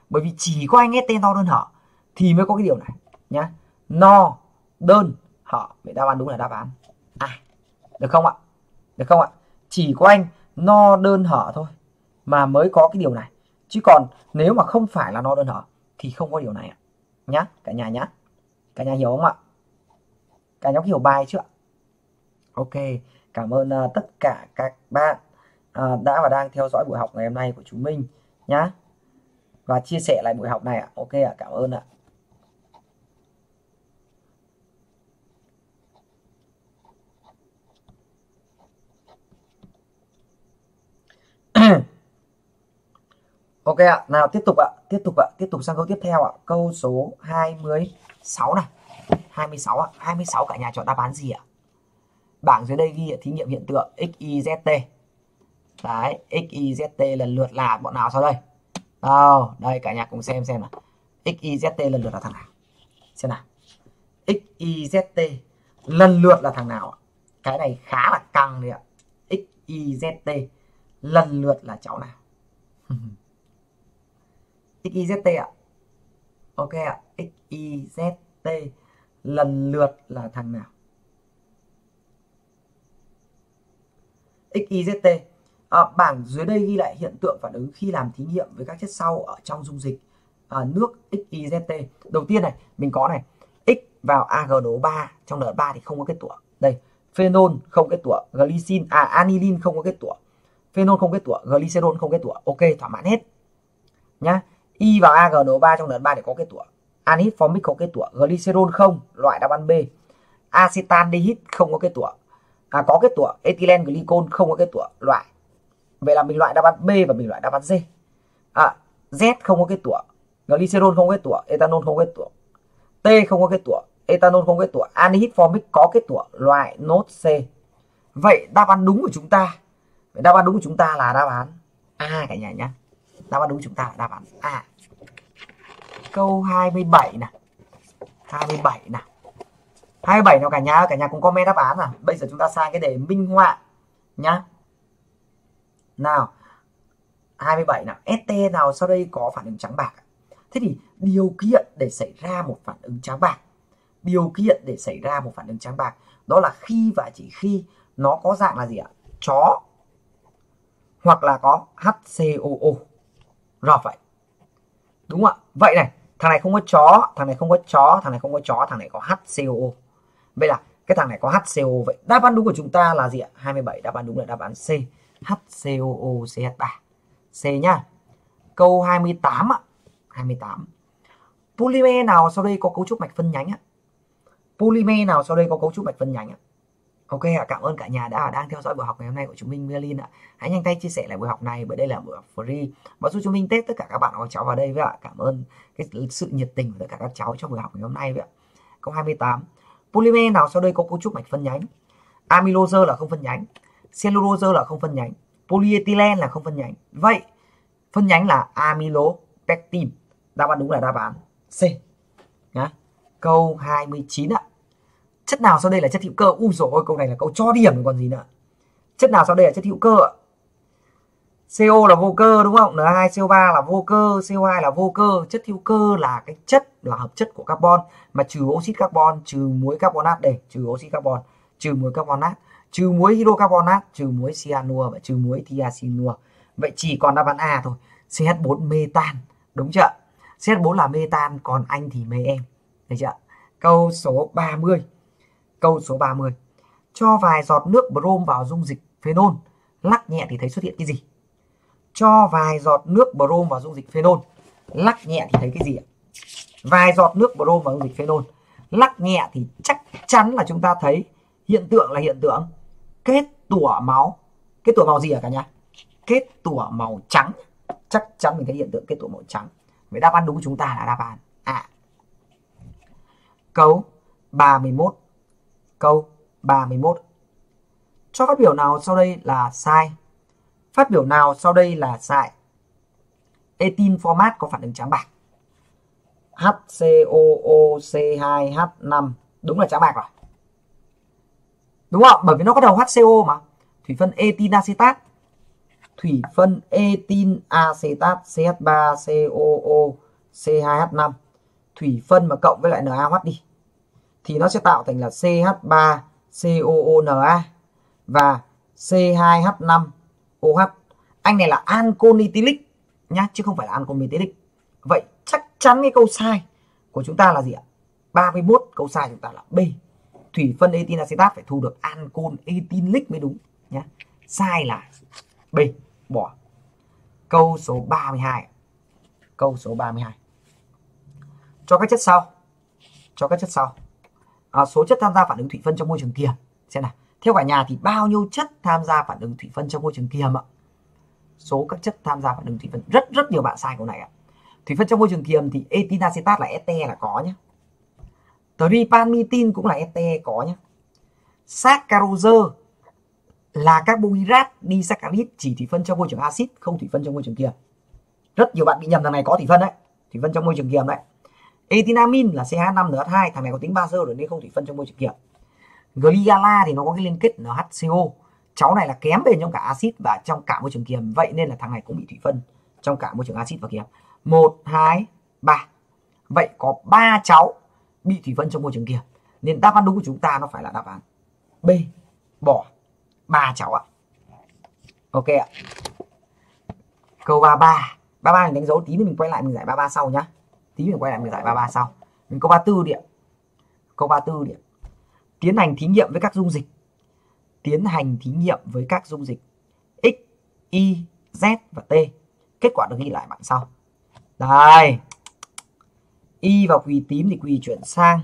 Bởi vì chỉ có anh ét tê no đơn hở thì mới có cái điều này nhá. No đơn hở. Vậy đáp án đúng là đáp án A. Được không ạ? Được không ạ? Chỉ có anh no đơn hở thôi mà mới có cái điều này. Chứ còn nếu mà không phải là no đơn hở thì không có điều này ạ. Nhá, cả nhà nhá. Cả nhà hiểu không ạ? Cả nhà hiểu bài chưa? Ok, cảm ơn uh, tất cả các bạn uh, đã và đang theo dõi buổi học ngày hôm nay của chúng mình nhá. Và chia sẻ lại buổi học này ạ. Ok ạ, cảm ơn ạ. Ok ạ, nào tiếp tục ạ, tiếp tục ạ, tiếp tục sang câu tiếp theo ạ. Câu số hai mươi sáu này. hai mươi sáu ạ, hai mươi sáu cả nhà chọn đáp án gì ạ? Bảng dưới đây ghi thí nghiệm hiện tượng x, y, z, t. Đấy, x, y, z, t lần lượt là bọn nào sau đây? Đâu, đây cả nhà cùng xem xem nào. x, y, z, t lần lượt là thằng nào? Xem nào. x, y, z, t lần lượt là thằng nào ạ? Cái này khá là căng đấy ạ. x, y, z, t lần lượt là cháu nào? x, y, z, t ạ. Ok ạ, x, y, z, t lần lượt là thằng nào? x, y, z, t. À, bảng dưới đây ghi lại hiện tượng phản ứng khi làm thí nghiệm với các chất sau ở trong dung dịch à, nước x, y, z, t. Đầu tiên này, mình có này, x vào a giê en o ba, trong N ba thì không có kết tủa. Đây, phenol không kết tủa, glycine à aniline không có kết tủa. Phenol không kết tủa, glycerol không kết tủa. Ok, thỏa mãn hết. Nhá. Y vào a giê en o ba trong N ba để có kết tủa. Anhydride formic có kết tủa, glycerol không, loại đáp án B. Acetaldehyde không có kết tủa. À, có kết tủa, ethylene glycol không có kết tủa, loại. Vậy là mình loại đáp án B và mình loại đáp án D. À, Z không có kết tủa, glycerol không có kết tủa, ethanol không có kết tủa. T không có kết tủa, ethanol không có kết tủa, anhydride formic có kết tủa, loại nốt C. Vậy đáp án đúng của chúng ta, vậy đáp án đúng của chúng ta là đáp án A cả nhà nhé. Đáp án đúng của chúng ta là đáp án A. Câu hai mươi bảy nào. hai mươi bảy nào. hai mươi bảy nào cả nhà, cả nhà cùng comment đáp án nào. Bây giờ chúng ta sang cái đề minh họa nhá. Nào. hai mươi bảy nào, ét tê nào sau đây có phản ứng trắng bạc? Thế thì điều kiện để xảy ra một phản ứng trắng bạc, điều kiện để xảy ra một phản ứng trắng bạc đó là khi và chỉ khi nó có dạng là gì ạ? Chó hoặc là có hát xê o o. Rồi vậy. Đúng ạ. Vậy này, thằng này không có chó, thằng này không có chó, thằng này không có chó, thằng này có hát xê o o. Vậy là cái thằng này có hát xê o o. Vậy đáp án đúng của chúng ta là gì ạ? hai mươi bảy, đáp án đúng là đáp án C, hát xê o o xê hát ba. C nhá. Câu hai mươi tám ạ. hai mươi tám. Polymer nào sau đây có cấu trúc mạch phân nhánh ạ? Polymer nào sau đây có cấu trúc mạch phân nhánh ạ? Ok ạ, cảm ơn cả nhà đã đang theo dõi buổi học ngày hôm nay của chúng mình, Merlin ạ. Hãy nhanh tay chia sẻ lại buổi học này, bởi đây là buổi học free và giúp chúng mình test tất cả các bạn và các cháu vào đây với ạ. Cảm ơn cái sự nhiệt tình của tất cả các cháu trong buổi học ngày hôm nay với ạ. Câu hai mươi tám. Polymer nào sau đây có cấu trúc mạch phân nhánh? Amylose là không phân nhánh, cellulose là không phân nhánh, polyethylene là không phân nhánh. Vậy phân nhánh là amylopectin. Đáp án đúng là đáp án C. Nhá. Câu hai mươi chín ạ. Chất nào sau đây là chất hữu cơ? Ui dồi ôi, câu này là câu cho điểm còn gì nữa. Chất nào sau đây là chất hữu cơ ạ? xê o là vô cơ đúng không? N hai C O ba là vô cơ, C O hai là vô cơ. Chất hữu cơ là cái chất là hợp chất của carbon, mà trừ oxit carbon, trừ muối carbonat đây, trừ oxit carbon, trừ muối carbonat, trừ muối hydrocarbonat, trừ muối cyanua và trừ muối thiacinua. Vậy chỉ còn đáp án A thôi, C H bốn metan, đúng chưa? C H bốn là metan, còn anh thì mê em. Được chưa? Câu số ba mươi. Câu số ba mươi. Cho vài giọt nước brom vào dung dịch phenol, lắc nhẹ thì thấy xuất hiện cái gì? Cho vài giọt nước brom vào dung dịch phenol, lắc nhẹ thì thấy cái gì ạ? Vài giọt nước brom vào dung dịch phenol, lắc nhẹ thì chắc chắn là chúng ta thấy hiện tượng là hiện tượng kết tủa máu. Kết tủa màu gì ạ cả nhà? Kết tủa màu trắng. Chắc chắn mình thấy hiện tượng kết tủa màu trắng. Vậy đáp án đúng của chúng ta là đáp án A. Câu ba mươi mốt. Câu ba mươi mốt. Cho phát biểu nào sau đây là sai? Phát biểu nào sau đây là sai? Ethyl format có phản ứng trắng bạc. hát xê o o xê hai H năm đúng là trắng bạc rồi. Đúng không? Bởi vì nó có đầu hát xê o mà. Thủy phân ethyl acetat. thủy phân etin acetat C H ba C O O C hai H năm. Thủy phân mà cộng với lại NaOH đi thì nó sẽ tạo thành là C H ba C O O N A và C hai H năm O H. Anh này là ancol ethylic nhá, chứ không phải là ancol methylic. Vậy chắc chắn cái câu sai của chúng ta là gì ạ? ba mươi mốt, câu sai chúng ta là B. Thủy phân etin acetat phải thu được ancol ethylic mới đúng nhá. Sai là B, bỏ. Câu số ba mươi hai. Câu số ba mươi hai. Cho các chất sau. Cho các chất sau. À, số chất tham gia phản ứng thủy phân trong môi trường kiềm. Xem nào. Theo cả nhà thì bao nhiêu chất tham gia phản ứng thủy phân trong môi trường kiềm ạ? Số các chất tham gia phản ứng thủy phân. Rất rất nhiều bạn sai câu này ạ. Thủy phân trong môi trường kiềm thì etin acetat là este là có nhé. Tripalmitin cũng là este có nhé. Saccharose là carbohydrate disaccharide chỉ thủy phân trong môi trường axit, không thủy phân trong môi trường kiềm. Rất nhiều bạn bị nhầm, thằng này có thủy phân đấy, thủy phân trong môi trường kiềm đấy. Etinamin là C H năm N H hai, thằng này có tính bazơ rồi nên không thủy phân trong môi trường kiềm. Glyala thì nó có cái liên kết N H C O, cháu này là kém bền trong cả axit và trong cả môi trường kiềm, vậy nên là thằng này cũng bị thủy phân trong cả môi trường axit và kiềm. Một, hai, ba. Vậy có ba cháu bị thủy phân trong môi trường kiềm, nên đáp án đúng của chúng ta nó phải là đáp án B, bỏ ba cháu ạ. Ok ạ. Câu ba mươi ba. ba mươi ba mình đánh dấu tí nữa mình quay lại mình giải ba mươi ba sau nhá. Tí mình quay lại mình giải ba mươi ba sau. Mình câu ba mươi tư điểm. Câu ba mươi tư điểm. Tiến hành thí nghiệm với các dung dịch. Tiến hành thí nghiệm với các dung dịch X, Y, Z và T. Kết quả được ghi lại bằng sau. Đây. Y vào quỳ tím thì quỳ chuyển sang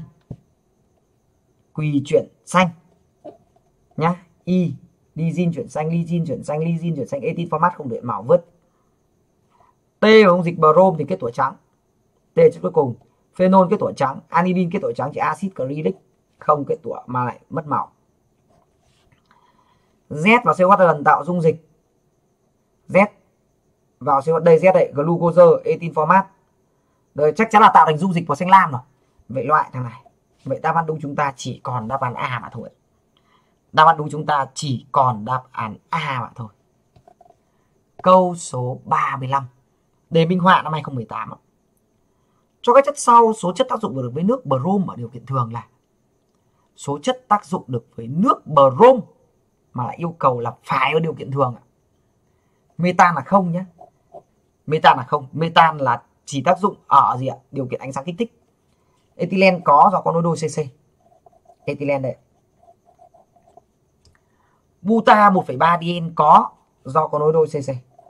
quỳ chuyển xanh nhá. Y lysine chuyển xanh, lysine chuyển xanh, lysine chuyển xanh, etin format không đổi màu vứt. T vào dung dịch brom thì kết tủa trắng. T chữ cuối cùng. Phenol kết tủa trắng, anidin kết tủa trắng, chỉ acid chlorhydric không kết tủa mà lại mất màu. Z vào C O H lần tạo dung dịch. Z vào C O H đây, Z đây, glucose, etin format. Rồi chắc chắn là tạo thành dung dịch màu xanh lam rồi. Vậy loại thằng này. Vậy đáp án đúng chúng ta chỉ còn đáp án A mà thôi. Đáp án đúng chúng ta chỉ còn đáp án A mà thôi. Câu số ba mươi lăm. Đề minh họa năm hai không một tám. Cho các chất sau, số chất tác dụng được với nước brom ở điều kiện thường là. Số chất tác dụng được với nước brom mà lại yêu cầu là phải ở điều kiện thường. Metan là không nhé. Metan là không. Metan là chỉ tác dụng ở gì ạ? Điều kiện ánh sáng kích thích. Ethylene có do có nối đôi C C. Ethylene đây. Buta một phẩy ba diene có do có nối đôi C C.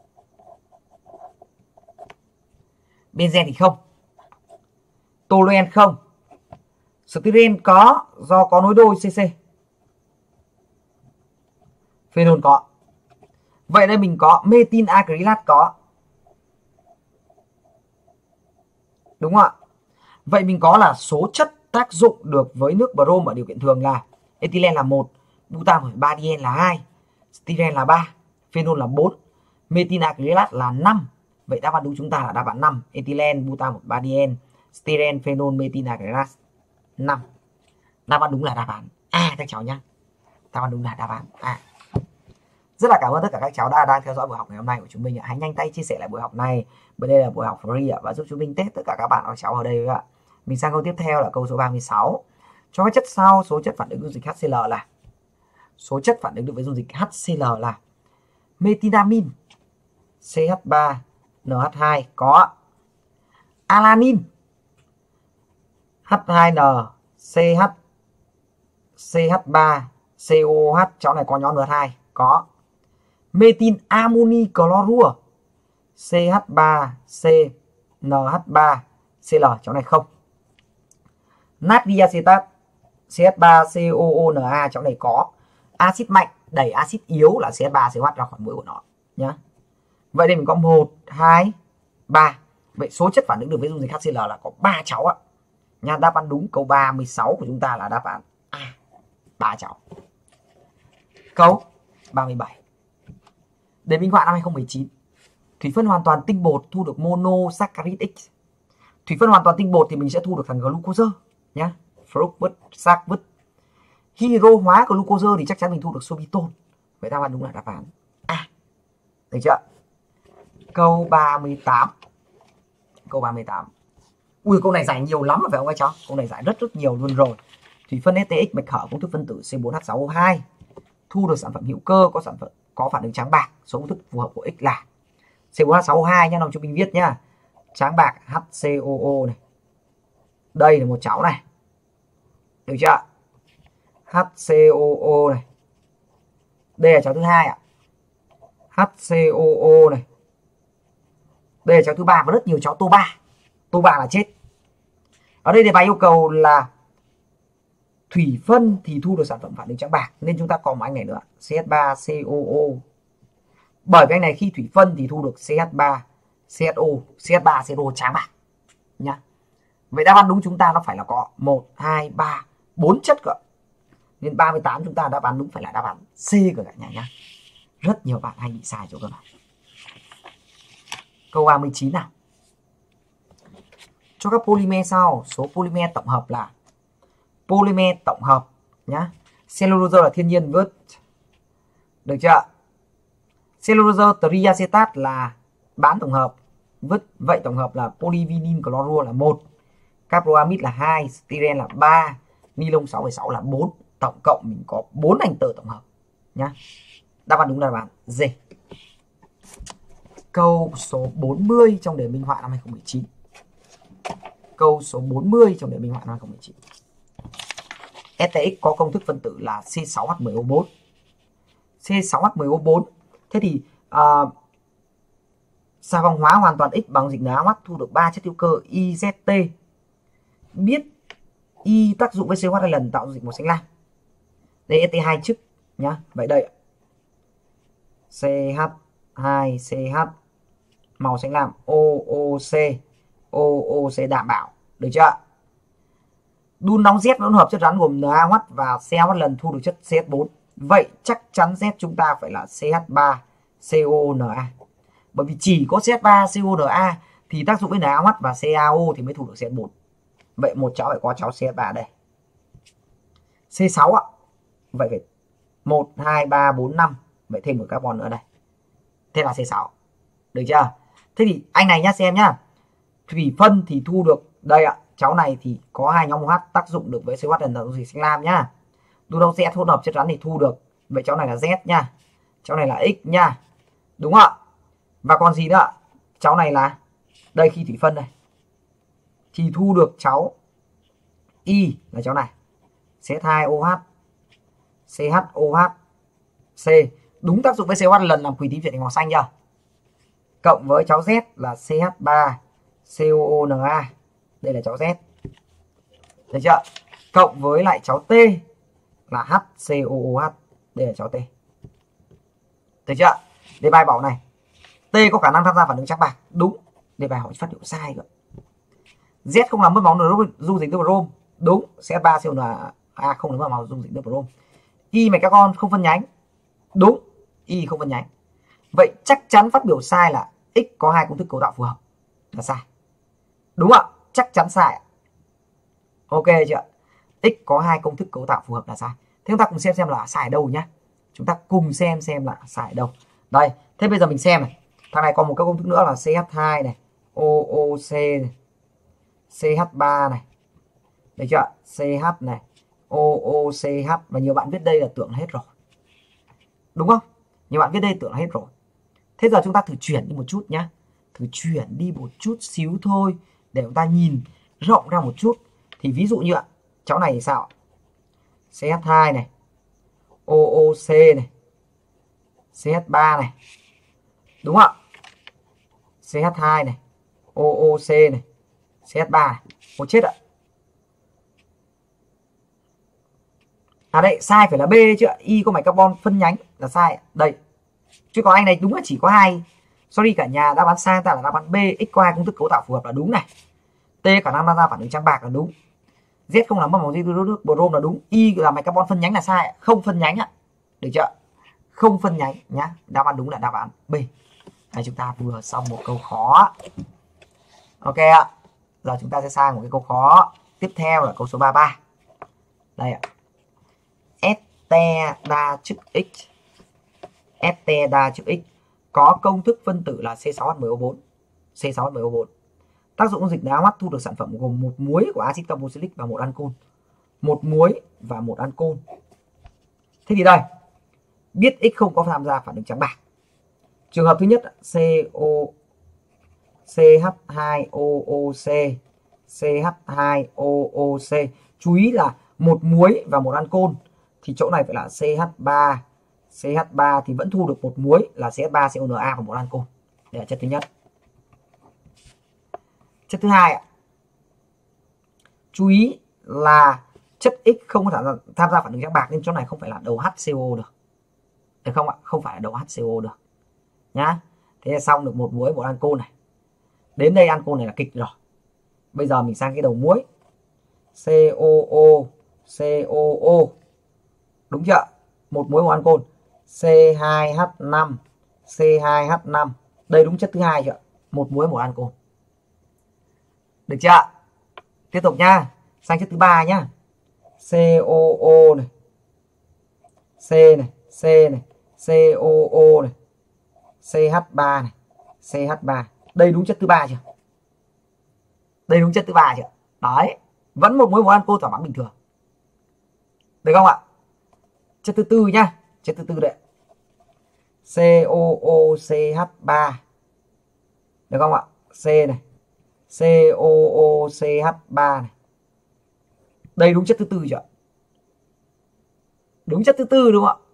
Benzen thì không. Toluen không. Styrene có do có nối đôi C C. Phenol có. Vậy đây mình có methyl acrylat có. Đúng không ạ? Vậy mình có là số chất tác dụng được với nước brom ở điều kiện thường là ethylene là một, buta một phẩy ba diene là hai, styrene là ba, phenol là bốn, methyl acrylat là năm. Vậy đáp án đúng chúng ta là đáp án năm. Ethylene, buta một phẩy ba diene, styrene, phenol, methyl acrylat năm. Đáp án đúng là đáp án A các cháu nhé. Đáp án đúng là đáp án A. Rất là cảm ơn tất cả các cháu đã đang theo dõi buổi học ngày hôm nay của chúng mình ạ. Hãy nhanh tay chia sẻ lại buổi học này. Bởi đây là buổi học free ạ, và giúp chúng mình test tất cả các bạn các cháu ở đây ạ. Mình sang câu tiếp theo là câu số ba mươi sáu. Cho các chất sau, số chất phản ứng dung dịch HCl là. Số chất phản ứng được với dung dịch HCl là metinamin C H ba N H hai có. Alanin H hai N C H C H ba C O H, cháu này có nhóm N H hai có. Methyl ammoni chlorua C H ba C N H ba C L, cháu này không. Natri acetat C H ba C O O N A, cháu này có. Axit mạnh đẩy axit yếu là C H ba C O H ra khỏi mũi của nó nhá. Vậy đây mình có một, hai, ba. Vậy số chất phản ứng được với dung dịch HCl là có ba cháu ạ. Nha, đáp án đúng câu ba mươi sáu của chúng ta là đáp án A, ba cháu. Câu ba mươi bảy. Đề minh họa năm hai không một chín. Thủy phân hoàn toàn tinh bột thu được monosaccharide X. Thủy phân hoàn toàn tinh bột thì mình sẽ thu được thằng glucose nhá. Fruct vứt, sac vứt. Hydro hóa glucose thì chắc chắn mình thu được sorbitol. Vậy đáp án đúng là đáp án A. Được chưa? Câu ba mươi tám. Câu ba mươi tám. Ui, câu này giải nhiều lắm phải không các cháu? Câu này giải rất rất nhiều luôn rồi. Thủy phân ét tê ích mạch hở công thức phân tử C bốn H sáu O hai thu được sản phẩm hữu cơ có sản phẩm có phản ứng trắng bạc. Số công thức phù hợp của X là C bốn H sáu O hai nhá, đồng cho mình viết nhá. Trắng bạc H C O O này. Đây là một cháu này. Được chưa? H C O O này. Đây là cháu thứ hai ạ. H C O O này. Đây là cháu thứ ba và rất nhiều cháu tô ba. Tô ba là chết. Ở đây đề bài yêu cầu là thủy phân thì thu được sản phẩm phản ứng trắng bạc, nên chúng ta còn một anh này nữa, C H ba C O O. Bởi cái anh này khi thủy phân thì thu được C H ba C H O, C H ba C H O trắng bạc nhá. Vậy đáp án đúng chúng ta nó phải là có một, hai, ba, bốn chất cơ. Nên ba mươi tám chúng ta đáp án đúng phải là đáp án C của cả nhà nhá. Rất nhiều bạn hay bị sai chỗ cơ mà. Câu ba mươi chín nào. Cho các polymer sau, số polymer tổng hợp là polymer tổng hợp nhá. Cellulose là thiên nhiên vớt. Được chưa? Cellulose triacetate là bán tổng hợp, vứt vậy tổng hợp là polyvinyl chlorua là một, caproamide là hai, styrene là ba, nylon sáu phẩy sáu là bốn. Tổng cộng mình có bốn thành tờ tổng hợp nhá. Đáp án đúng là đáp án D. Câu số bốn mươi trong đề minh họa năm hai không một chín. Câu số bốn mươi trong đề minh họa năm hai không một chín. ét tê ích có công thức phân tử là C sáu H mười O bốn. C sáu H mười O bốn. Thế thì uh, xà phòng hóa hoàn toàn X bằng dịch N A O H thu được ba chất hữu cơ I Z T. Biết Y tác dụng với C O H hai lần tạo dịch màu xanh lam. Đây ét tê hai chức nhá. Vậy đây C H hai C H màu xanh lam, O O C O O C đảm bảo. Được chưa? Đun nóng Z hỗn hợp chất rắn gồm N A O H và C A O H lần thu được chất C H bốn. Vậy chắc chắn Z chúng ta phải là C H ba C O N A. Bởi vì chỉ có C H ba C O N A thì tác dụng với N A O H và C A O thì mới thu được C H bốn. Vậy một cháu phải có cháu C H ba đây. C sáu ạ. Vậy phải một, hai, ba, bốn, năm. Vậy thêm một carbon nữa đây. Thế là C sáu. Được chưa? Thế thì anh này nhá, xem nhá. Thủy phân thì thu được đây ạ. Cháu này thì có hai nhóm OH tác dụng được với C O H lần tạo dịch xanh lam nhá. Đun nóng Z hỗn hợp chất rắn thì thu được. Vậy cháu này là Z nhá. Cháu này là X nhá. Đúng không ạ? Và còn gì nữa ạ? Cháu này là đây khi thủy phân này thì thu được cháu Y là cháu này C H hai O H C H O H C. Đúng tác dụng với C O H lần làm quỳ tím chuyển thành màu xanh chưa? Cộng với cháu Z là C H ba C O O N A. Đây là cháu Z. Được chưa? Cộng với lại cháu T là H C O O H. Đây là cháu T. Được chưa? Đề bài bảo này T có khả năng tham gia phản ứng trắng bạc. Đúng. Đề bài hỏi phát hiện sai rồi. Z không làm mất máu dung dịch nước brom. Đúng. C H ba C O N A không làm mất máu dung dịch nước brom. Y mạch carbon không phân nhánh. Đúng. Y không phân nhánh. Vậy chắc chắn phát biểu sai là X có hai công thức cấu tạo phù hợp. Là sai. Đúng ạ. Chắc chắn sai. Ok chưa? X có hai công thức cấu tạo phù hợp là sai. Thế chúng ta cùng xem xem là sai ở đâu nhá. Chúng ta cùng xem xem là sai ở đâu. Đây. Thế bây giờ mình xem này. Thằng này còn một các công thức nữa là C H hai này, O O C này, C H ba này. Được chưa? C H này, O O C H. Và nhiều bạn viết đây là tưởng hết rồi. Đúng không? Nhiều bạn viết đây tưởng hết rồi. Thế giờ chúng ta thử chuyển đi một chút nhá. Thử chuyển đi một chút xíu thôi để chúng ta nhìn rộng ra một chút. Thì ví dụ như ạ, cháu này thì sao? C H hai này, O O C này, C H ba này. Đúng không ạ? C H hai này, O O C này, C H ba này. Ôi chết ạ. À đây, sai phải là B chứ ạ. Y có mạch carbon phân nhánh là sai. Đây. Chứ còn anh này đúng là chỉ có hai. Sorry cả nhà, đáp án sai ta là đáp án B. X có hai công thức cấu tạo phù hợp là đúng này. T khả năng tham gia phản ứng trắng bạc là đúng. Z không làm mất màu dung nước brom là đúng. Y là mạch carbon phân nhánh là sai. Không phân nhánh ạ. Được chưa? Không phân nhánh nhá. Đáp án đúng là đáp án B. Đây, chúng ta vừa xong một câu khó. Ok ạ. Giờ chúng ta sẽ sang một cái câu khó. Tiếp theo là câu số ba mươi ba. Đây ạ. Este đa chức X. Este đa chức X có công thức phân tử là C sáu H mười O bốn. C sáu H mười O bốn. Tác dụng dịch đá mắt thu được sản phẩm gồm một muối của axit carboxylic và một ancol. Một muối và một ancol. Thế thì đây, biết X không có tham gia phản ứng trắng bạc. Trường hợp thứ nhất CO C H hai O O C C H hai O O C. Chú ý là một muối và một ancol thì chỗ này phải là C H ba. C H ba thì vẫn thu được một muối là C H ba C O N A và một ancol. Đây là chất thứ nhất. Chất thứ hai ạ. Chú ý là chất X không có tham gia phản ứng trắng bạc nên chỗ này không phải là đầu H C O được. Được không ạ? Không phải là đầu H C O được. Nhá. Thế là xong được một muối một ancol này. Đến đây ancol này là kịch rồi. Bây giờ mình sang cái đầu muối. C O O C O O. Đúng chưa? Một muối một ancol. C hai H năm C hai H năm. Đây đúng chất thứ hai chưa? Một muối một ancol. Được chưa? Tiếp tục nhá. Sang chất thứ ba nhá. C O O này. C này, C này, C O O này. C H ba này, C H ba. Đây đúng chất thứ ba chưa? Đây đúng chất thứ ba chưa? Đấy, vẫn một muối một ancol thỏa mãn bình thường. Được không ạ? Chất thứ tư nhá, chất thứ tư đấy. C O O C H ba. Được không ạ? C này. C O O C H ba này. Đây đúng chất thứ tư chưa? Đúng chất thứ tư đúng không ạ?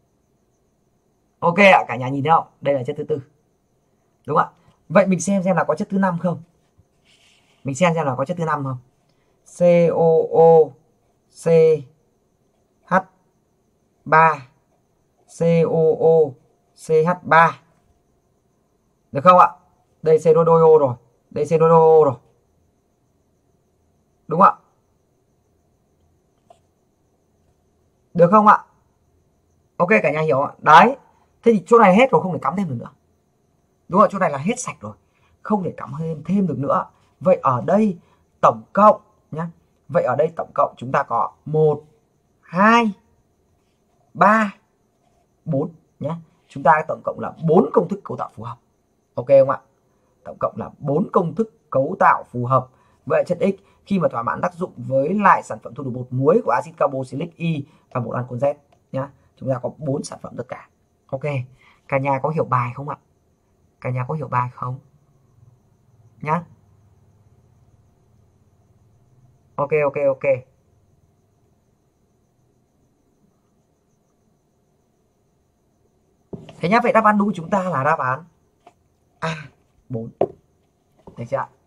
Ok ạ, cả nhà nhìn thấy không? Đây là chất thứ tư. Đúng không ạ? Vậy mình xem xem là có chất thứ năm không? Mình xem xem là có chất thứ năm không? C O O C H ba. C O O C H ba. Được không ạ? Đây C đôi đôi O rồi. Đây C đôi đôi O rồi. Đúng không ạ? Được không ạ? Ok cả nhà hiểu ạ. Đấy. Thế thì chỗ này hết rồi, không thể cắm thêm được nữa. Đúng rồi, chỗ này là hết sạch rồi. Không thể cắm thêm thêm được nữa. Vậy ở đây tổng cộng nhá. Vậy ở đây tổng cộng chúng ta có một, hai, ba, bốn nhé. Chúng ta tổng cộng là bốn công thức cấu tạo phù hợp. Ok không ạ? Tổng cộng là bốn công thức cấu tạo phù hợp. Vậy chất X khi mà thỏa mãn tác dụng với lại sản phẩm thu được một muối của axit carboxylic Y và một ancol Z nhá. Chúng ta có bốn sản phẩm tất cả. Ok. Cả nhà có hiểu bài không ạ? Cả nhà có hiểu bài không? Nhá. Ok ok ok. Thế nhá, vậy đáp án đúng của chúng ta là đáp án A bốn. Được chưa ạ?